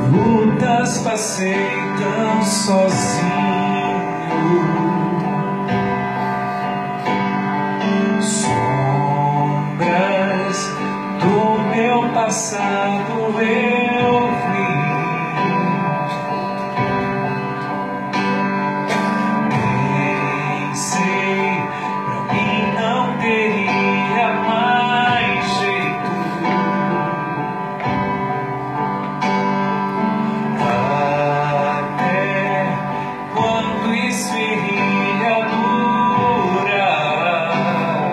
lutas passei tão sozinho. Sombras do meu passado eu vi. Pensei, pra mim não teria mais jeito. Até quando isso iria durar.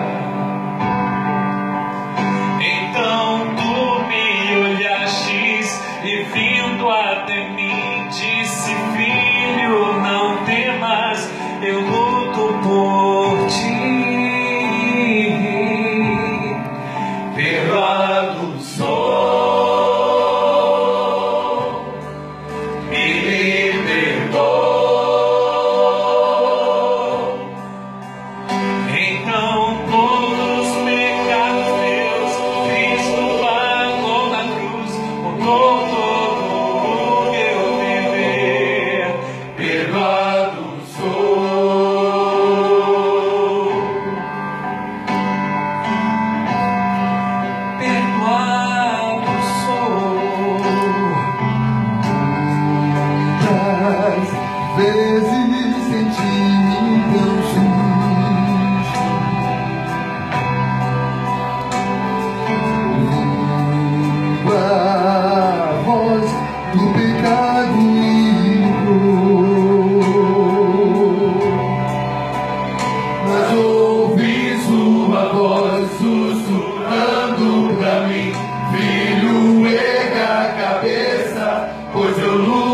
Então tu me olhastes e vindo até mim disse: filho, não temas, eu luto por ti. Perdoado sou, me libertou. Então todos os pecados meus Cristo pagou na cruz, mudou todo o meu viver. Perdoado sou, perdoado sou. Muitas vezes senti-me tão sujo, ouvindo a voz do pecado e dor, mas ouvi sua voz sussurrando pra mim: filho, erga a cabeça, pois eu luto